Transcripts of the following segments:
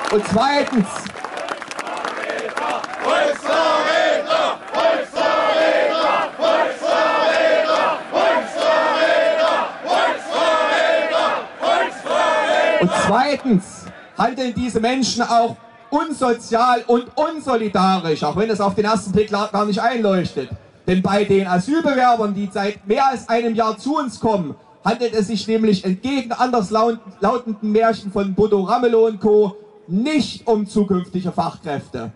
Und zweitens, handeln diese Menschen auch unsozial und unsolidarisch, auch wenn es auf den ersten Blick gar nicht einleuchtet. Denn bei den Asylbewerbern, die seit mehr als einem Jahr zu uns kommen, handelt es sich nämlich entgegen anderslautenden Märchen von Bodo Ramelow und Co. nicht um zukünftige Fachkräfte.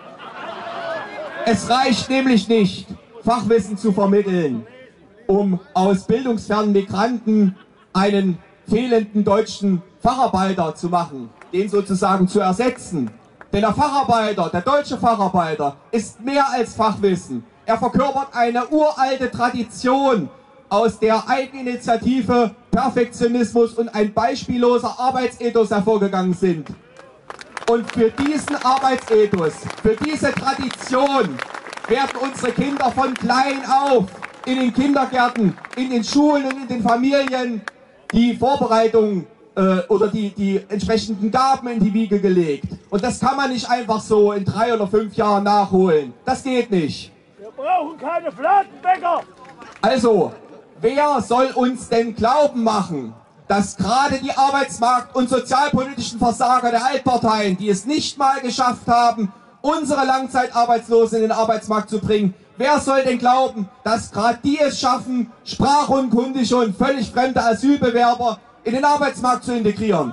Es reicht nämlich nicht, Fachwissen zu vermitteln, um aus bildungsfernen Migranten einen fehlenden deutschen Facharbeiter zu machen, den sozusagen zu ersetzen. Denn der Facharbeiter, der deutsche Facharbeiter, ist mehr als Fachwissen. Er verkörpert eine uralte Tradition, aus der Eigeninitiative, Perfektionismus und ein beispielloser Arbeitsethos hervorgegangen sind. Und für diesen Arbeitsethos, für diese Tradition werden unsere Kinder von klein auf in den Kindergärten, in den Schulen und in den Familien die Vorbereitung oder die entsprechenden Gaben in die Wiege gelegt. Und das kann man nicht einfach so in 3 oder 5 Jahren nachholen. Das geht nicht. Wir brauchen keine Fladenbäcker. Also, wer soll uns denn glauben machen, dass gerade die Arbeitsmarkt- und sozialpolitischen Versager der Altparteien, die es nicht mal geschafft haben, unsere Langzeitarbeitslosen in den Arbeitsmarkt zu bringen, wer soll denn glauben, dass gerade die es schaffen, sprachunkundige und völlig fremde Asylbewerber in den Arbeitsmarkt zu integrieren?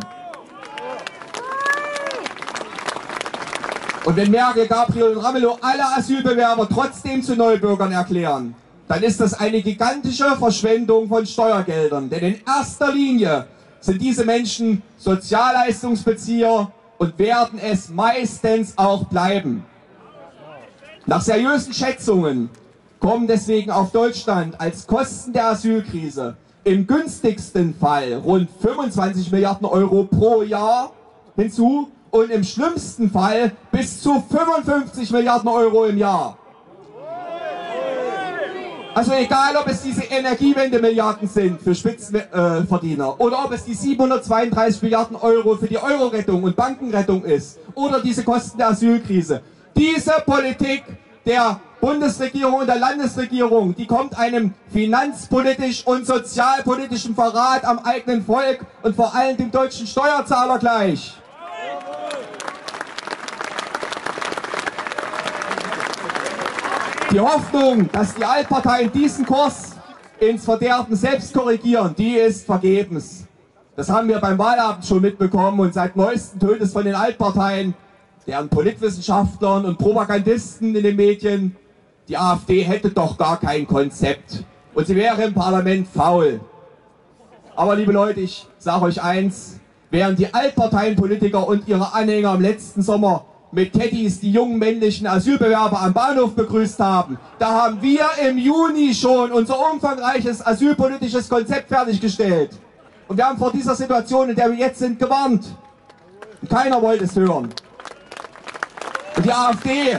Und wenn Merkel, Gabriel und Ramelow alle Asylbewerber trotzdem zu Neubürgern erklären, dann ist das eine gigantische Verschwendung von Steuergeldern. Denn in erster Linie sind diese Menschen Sozialleistungsbezieher und werden es meistens auch bleiben. Nach seriösen Schätzungen kommen deswegen auf Deutschland als Kosten der Asylkrise im günstigsten Fall rund 25 Milliarden Euro pro Jahr hinzu und im schlimmsten Fall bis zu 55 Milliarden Euro im Jahr. Also egal, ob es diese Energiewende-Milliarden sind für Spitzenverdiener oder ob es die 732 Milliarden Euro für die Euro-Rettung und Bankenrettung ist oder diese Kosten der Asylkrise. Diese Politik der Bundesregierung und der Landesregierung, die kommt einem finanzpolitisch und sozialpolitischen Verrat am eigenen Volk und vor allem dem deutschen Steuerzahler gleich. Die Hoffnung, dass die Altparteien diesen Kurs ins Verderben selbst korrigieren, die ist vergebens. Das haben wir beim Wahlabend schon mitbekommen und seit neuestem tönt es von den Altparteien, deren Politwissenschaftlern und Propagandisten in den Medien, die AfD hätte doch gar kein Konzept und sie wäre im Parlament faul. Aber liebe Leute, ich sage euch eins, während die Altparteienpolitiker und ihre Anhänger im letzten Sommer mit Teddys die jungen männlichen Asylbewerber am Bahnhof begrüßt haben, da haben wir im Juni schon unser umfangreiches asylpolitisches Konzept fertiggestellt. Und wir haben vor dieser Situation, in der wir jetzt sind, gewarnt. Und keiner wollte es hören. Und die AfD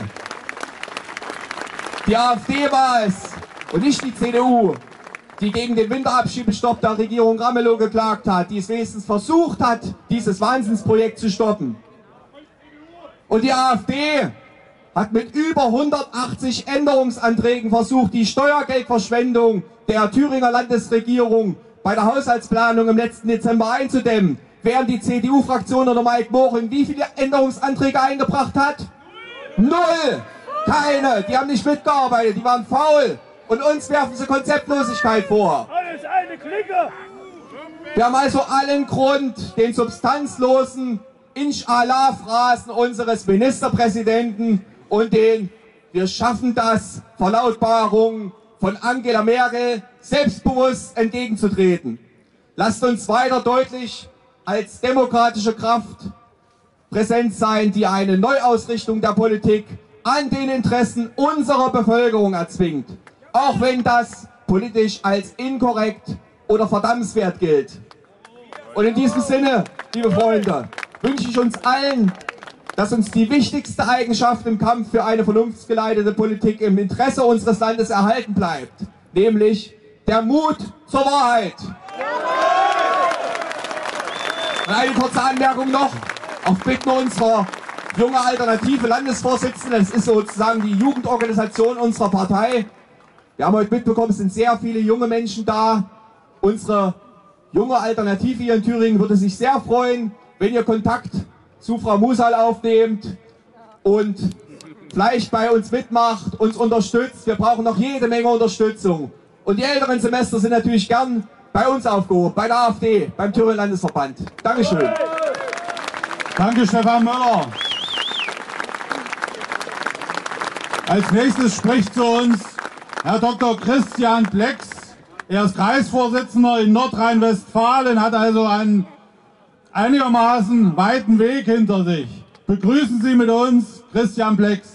war es und nicht die CDU, die gegen den Winterabschiebestopp der Regierung Ramelow geklagt hat, die es wenigstens versucht hat, dieses Wahnsinnsprojekt zu stoppen. Und die AfD hat mit über 180 Änderungsanträgen versucht, die Steuergeldverschwendung der Thüringer Landesregierung bei der Haushaltsplanung im letzten Dezember einzudämmen. Während die CDU-Fraktion oder Mike Moring wie viele Änderungsanträge eingebracht hat? 0! Keine! Die haben nicht mitgearbeitet, die waren faul. Und uns werfen sie Konzeptlosigkeit vor. Alles eine Clique! Wir haben also allen Grund, den substanzlosen Inshallah-Phrasen unseres Ministerpräsidenten und den "Wir schaffen das" Verlautbarungen von Angela Merkel selbstbewusst entgegenzutreten. Lasst uns weiter deutlich als demokratische Kraft präsent sein, die eine Neuausrichtung der Politik an den Interessen unserer Bevölkerung erzwingt, auch wenn das politisch als inkorrekt oder verdammenswert gilt. Und in diesem Sinne, liebe Freunde, wünsche ich uns allen, dass uns die wichtigste Eigenschaft im Kampf für eine vernunftsgeleitete Politik im Interesse unseres Landes erhalten bleibt, nämlich der Mut zur Wahrheit. Und eine kurze Anmerkung noch. auf Bitten unserer junge Alternative Landesvorsitzenden. Das ist sozusagen die Jugendorganisation unserer Partei. Wir haben heute mitbekommen, es sind sehr viele junge Menschen da. Unsere junge Alternative hier in Thüringen würde sich sehr freuen, wenn ihr Kontakt zu Frau Musal aufnehmt und vielleicht bei uns mitmacht, uns unterstützt. Wir brauchen noch jede Menge Unterstützung. Und die älteren Semester sind natürlich gern bei uns aufgehoben, bei der AfD, beim Thüringer Landesverband. Dankeschön. Danke, Stefan Möller. Als nächstes spricht zu uns Herr Dr. Christian Plex. Er ist Kreisvorsitzender in Nordrhein-Westfalen, hat also einen einigermaßen weiten Weg hinter sich. Begrüßen Sie mit uns Christian Plex.